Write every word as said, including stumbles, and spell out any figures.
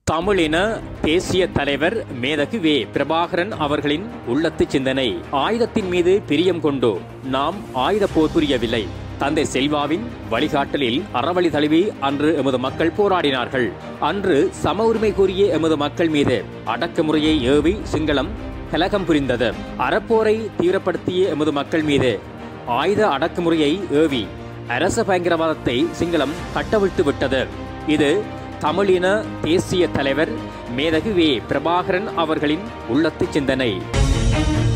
தமிழின தேசிய தலைவர் மேதகு வே பிரபாகரன் அவர்களின் உள்ளத்து சிந்தனை. ஆயுதத்தின் மீது பிரியம் கொண்டோ நாம் ஆயுத போர் புரியவில்லை. தந்தை செல்வாவின் வழிகாட்டலில் அறவழி தழுவி அன்று எமது மக்கள் போராடினார்கள். அன்று சம உரிமை கோரிய எமது மக்கள் மீது அடக்குமுறையை ஏவி சிங்களம் கலகம் புரிந்தது. அறப்போரை தீவிரப்படுத்திய எமது மக்கள் மீது ஆயுத அடக்குமுறையை ஏவி அரச பயங்கரவாதத்தை சிங்களம் கட்டவிழ்த்து விட்டது. இது தமிழின தேசிய தலைவர் மேதகு வே பிரபாகரன் அவர்களின் உள்ளத்து சிந்தனை.